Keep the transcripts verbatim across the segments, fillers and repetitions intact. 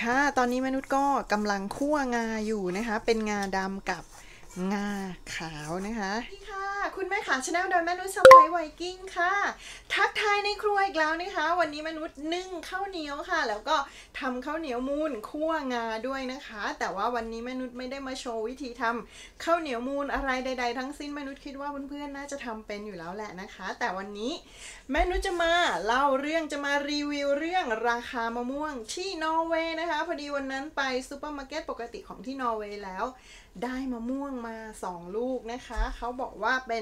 ค่ะตอนนี้มนุษย์ก็กำลังคั่วงาอยู่นะคะเป็นงาดำกับงาขาวนะคะนี่ค่ะคุณแม่ขาชาแนลโดยมนุษย์สไปไวกิ้งค่ะทักทายในครัวอีกแล้วนะคะวันนี้มนุษย์นึ่งข้าวเหนียวค่ะแล้วก็ทำข้าวเหนียวมูนคั่วงาด้วยนะคะแต่ว่าวันนี้มนุษย์ไม่ได้มาโชว์วิธีทำข้าวเหนียวมูนอะไรใดๆทั้งสิ้นมนุษย์คิดว่าเพื่อนๆน่าจะทำเป็นอยู่แล้วแหละนะคะแต่วันนี้แม่นุชจะมาเล่าเรื่องจะมารีวิวเรื่องราคามะม่วงที่นอร์เวย์นะคะพอดีวันนั้นไปซูเปอร์มาร์เก็ตปกติของที่นอร์เวย์แล้วได้มะม่วงมาสองลูกนะคะเขาบอกว่าเป็น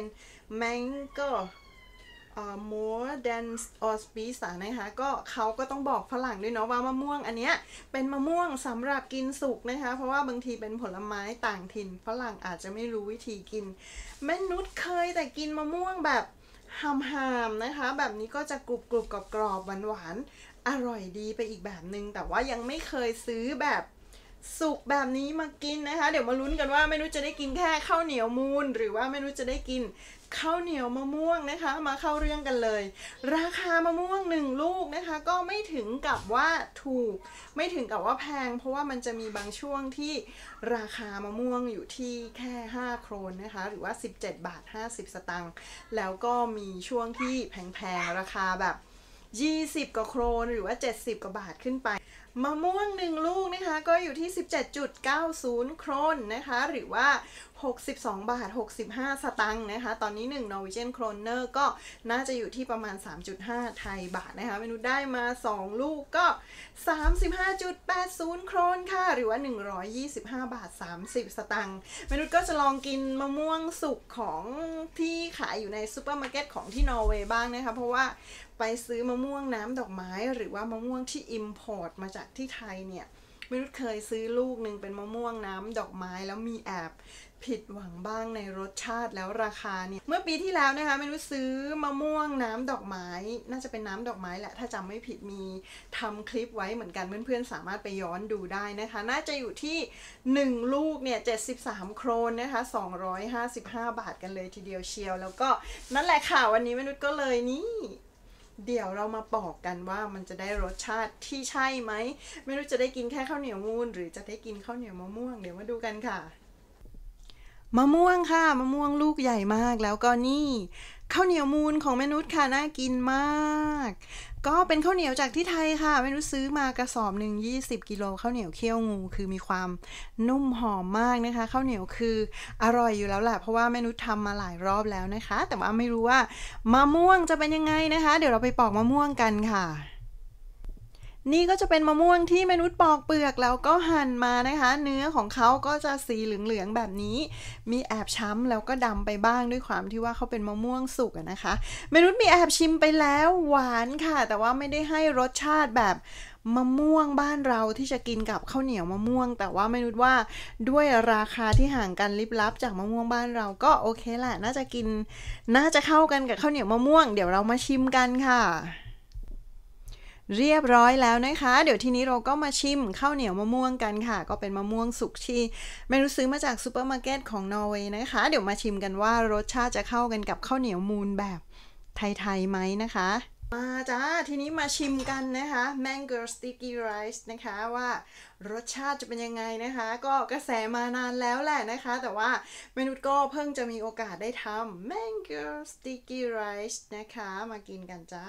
mango เอ่อ more than or species นะคะก็เขาก็ต้องบอกฝรั่งด้วยเนาะว่ามะม่วงอันเนี้ยเป็นมะม่วงสำหรับกินสุกนะคะเพราะว่าบางทีเป็นผลไม้ต่างถิ่นฝรั่งอาจจะไม่รู้วิธีกินแม่นุชเคยแต่กินมะม่วงแบบหามๆนะคะแบบนี้ก็จะกรุบกรุบกรอบกรอบหวานหวานอร่อยดีไปอีกแบบนึงแต่ว่ายังไม่เคยซื้อแบบสุกแบบนี้มากินนะคะเดี๋ยวมาลุ้นกันว่าแม่นุชจะได้กินแค่ข้าวเหนียวมูนหรือว่าแม่นุชจะได้กินข้าวเหนียวมะม่วงนะคะมาเข้าเรื่องกันเลยราคามะม่วงหนึ่งลูกนะคะก็ไม่ถึงกับว่าถูกไม่ถึงกับว่าแพงเพราะว่ามันจะมีบางช่วงที่ราคามะม่วงอยู่ที่แค่ห้าโครนนะคะหรือว่าสิบเจ็ดบาทห้าสิบสตางค์แล้วก็มีช่วงที่แพงๆราคาแบบยี่สิบกว่าโครนหรือว่าเจ็ดสิบกว่าบาทขึ้นไปมะม่วงหนึ่งลูกนะคะก็อยู่ที่ สิบเจ็ดจุดเก้าศูนย์ โครนนะคะหรือว่าหกสิบสองบาทหกสิบห้าสตางค์นะคะตอนนี้หนึ่ง Norwegian Kroner ก็น่าจะอยู่ที่ประมาณ สามจุดห้า ไทยบาทนะคะเมนูได้มาสองลูกก็ สามสิบห้าจุดแปดศูนย์ โครนค่ะหรือว่าหนึ่งร้อยยี่สิบห้าบาทสามสิบสตางค์เมนูก็จะลองกินมะม่วงสุกของที่ขายอยู่ในซูเปอร์มาร์เก็ตของที่นอร์เวย์บ้างนะคะเพราะว่าไปซื้อมะม่วงน้ำดอกไม้หรือว่ามะม่วงที่อิมพอร์ตมาจากที่ไทยเนี่ยไม่รู้เคยซื้อลูกหนึ่งเป็นมะม่วงน้ำดอกไม้แล้วมีแอบผิดหวังบ้างในรสชาติแล้วราคาเนี่ยเมื่อปีที่แล้วนะคะไม่รู้ซื้อมะม่วงน้ำดอกไม้น่าจะเป็นน้ำดอกไม้แหละถ้าจำไม่ผิดมีทำคลิปไว้เหมือนกันเพื่อนๆสามารถไปย้อนดูได้นะคะน่าจะอยู่ที่หนึ่งลูกเนี่ยเจ็ดสิบสามโครนนะคะสองร้อยห้าสิบห้าบาทกันเลยทีเดียวเชียวแล้วก็นั่นแหละค่ะวันนี้มนุษย์ก็เลยนี่เดี๋ยวเรามาบอกกันว่ามันจะได้รสชาติที่ใช่ไหมไม่รู้จะได้กินแค่ข้าวเหนียวมูนหรือจะได้กินข้าวเหนียวมะม่วงเดี๋ยวมาดูกันค่ะมะม่วงค่ะมะม่วงลูกใหญ่มากแล้วก็นี่ข้าวเหนียวมูนของแม่นุชค่ะน่ากินมากก็เป็นข้าวเหนียวจากที่ไทยค่ะแม่นุชซื้อมากระสอบหนึ่งยี่สิบกิโลข้าวเหนียวเคี่ยวงูคือมีความนุ่มหอมมากนะคะข้าวเหนียวคืออร่อยอยู่แล้วแหละเพราะว่าแม่นุชทำมาหลายรอบแล้วนะคะแต่ว่าไม่รู้ว่ามะม่วงจะเป็นยังไงนะคะเดี๋ยวเราไปปอกมะม่วงกันค่ะนี่ก็จะเป็นมะม่วงที่มนุษย์ปอกเปลือกแล้วก็หั่นมานะคะเนื้อของเขาก็จะสีเหลืองๆแบบนี้มีแอบช้ำแล้วก็ดำไปบ้างด้วยความที่ว่าเขาเป็นมะม่วงสุกนะคะมนุษย์มีแอบชิมไปแล้วหวานค่ะแต่ว่าไม่ได้ให้รสชาติแบบมะม่วงบ้านเราที่จะกินกับข้าวเหนียวมะม่วงแต่ว่ามนุษย์ว่าด้วยราคาที่ห่างกันลิบลับจากมะม่วงบ้านเราก็โอเคแหละน่าจะกินน่าจะเข้ากันกับข้าวเหนียวมะม่วงเดี๋ยวเรามาชิมกันค่ะเรียบร้อยแล้วนะคะเดี๋ยวทีนี้เราก็มาชิมข้าวเหนียวมะม่วงกันค่ะก็เป็นมะม่วงสุกที่ไม่รู้ซื้อมาจากซูเปอร์มาร์เก็ตของนอร์เวย์นะคะเดี๋ยวมาชิมกันว่ารสชาติจะเข้ากันกับข้าวเหนียวมูนแบบไทยๆไหมนะคะมาจ้าทีนี้มาชิมกันนะคะ Mango Sticky Rice นะคะว่ารสชาติจะเป็นยังไงนะคะก็กระแสมานานแล้วแหละนะคะแต่ว่าเมนุษย์ก็เพิ่งจะมีโอกาสได้ทำ Mango Sticky Rice นะคะมากินกันจ้า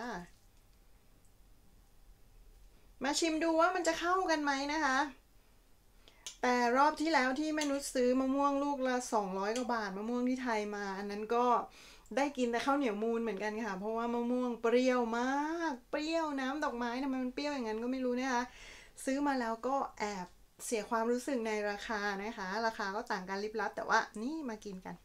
มาชิมดูว่ามันจะเข้ากันไหมนะคะแต่รอบที่แล้วที่แม่นุชซื้อมะม่วงลูกละสองร้อยกว่าบาทมะม่วงที่ไทยมาอันนั้นก็ได้กินแต่ข้าวเหนียวมูนเหมือนกันค่ะเพราะว่ามะม่วงเปรี้ยวมากเปรี้ยวน้ำดอกไม้ทำไมมันเปรี้ยวอย่างนั้นก็ไม่รู้นะคะซื้อมาแล้วก็แอบเสียความรู้สึกในราคานะคะราคาก็ต่างกันลิบลับแต่ว่านี่มากินกัน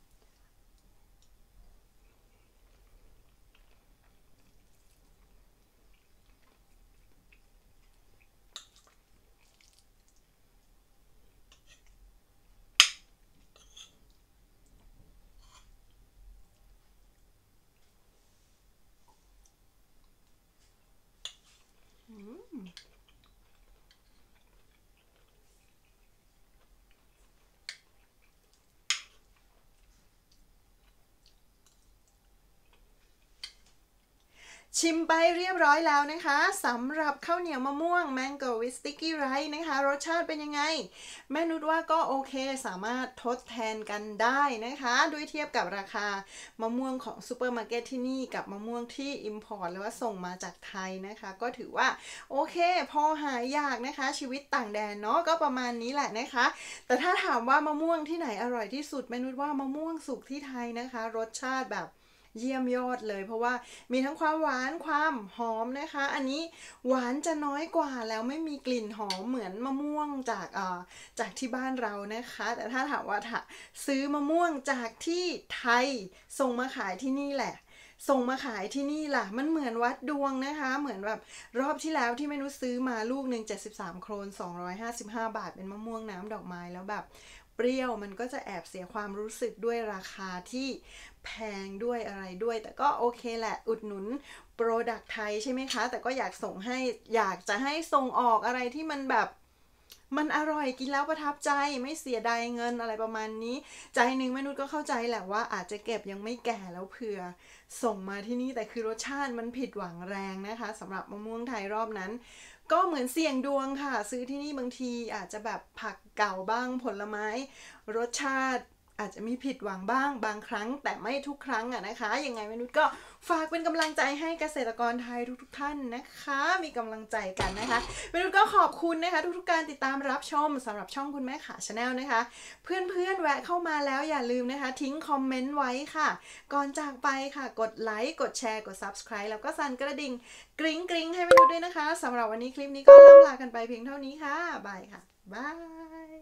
ชิมไปเรียบร้อยแล้วนะคะสำหรับข้าวเหนียวมะม่วง Mango with Sticky Rice นะคะรสชาติเป็นยังไงแม่นุชว่าก็โอเคสามารถทดแทนกันได้นะคะด้วยเทียบกับราคามะม่วงของซูเปอร์มาร์เก็ตที่นี่กับมะม่วงที่ import หรือว่าส่งมาจากไทยนะคะก็ถือว่าโอเคพอหายากนะคะชีวิตต่างแดนเนาะก็ประมาณนี้แหละนะคะแต่ถ้าถามว่ามะม่วงที่ไหนอร่อยที่สุดแม่นุชว่ามะม่วงสุกที่ไทยนะคะรสชาติแบบเยี่ยมยอดเลยเพราะว่ามีทั้งความหวานความหอมนะคะอันนี้หวานจะน้อยกว่าแล้วไม่มีกลิ่นหอมเหมือนมะม่วงจากเอ่อจากที่บ้านเรานะคะแต่ถ้าถามว่าถ้าซื้อมะม่วงจากที่ไทยส่งมาขายที่นี่แหละส่งมาขายที่นี่ล่ะมันเหมือนวัดดวงนะคะเหมือนแบบรอบที่แล้วที่เมนูซื้อมาลูกหนึ่งเจ็ดสิบสามโครนสองร้อยห้าสิบห้าบาทเป็นมะม่วงน้ำดอกไม้แล้วแบบเปรี้ยวมันก็จะแอบเสียความรู้สึกด้วยราคาที่แพงด้วยอะไรด้วยแต่ก็โอเคแหละอุดหนุนโปรดักต์ไทยใช่ไหมคะแต่ก็อยากส่งให้อยากจะให้ส่งออกอะไรที่มันแบบมันอร่อยกินแล้วประทับใจไม่เสียดายเงินอะไรประมาณนี้ใจหนึ่งแม่นุชก็เข้าใจแหละว่าอาจจะเก็บยังไม่แก่แล้วเผื่อส่งมาที่นี่แต่คือรสชาติมันผิดหวังแรงนะคะสำหรับมะม่วงไทยรอบนั้นก็เหมือนเสี่ยงดวงค่ะซื้อที่นี่บางทีอาจจะแบบผักเก่าบ้างผลไม้รสชาติอาจจะมีผิดหวังบ้างบางครั้งแต่ไม่ทุกครั้งอะนะคะยังไงมนุษย์ก็ฝากเป็นกำลังใจให้เกษตรกรไทยทุกๆท่านนะคะมีกำลังใจกันนะคะมนุษย์ก็ขอบคุณนะคะทุกๆการติดตามรับชมสำหรับช่องคุณแม่ขาชาแนลนะคะเพื่อนๆแวะเข้ามาแล้วอย่าลืมนะคะทิ้งคอมเมนต์ไว้ค่ะก่อนจากไปค่ะกดไลค์กดแชร์กด ซับสไครบ์ แล้วก็สั่นกระดิ่งกริ๊งกริ๊งให้มนุษย์ด้วยนะคะสำหรับวันนี้คลิปนี้ก็ล่ำลากันไปเพียงเท่านี้ค่ะบายค่ะบาย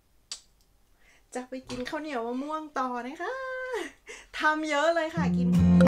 จะไปกินข้าวเหนียวมะม่วงต่อนะคะทำเยอะเลยค่ะกิน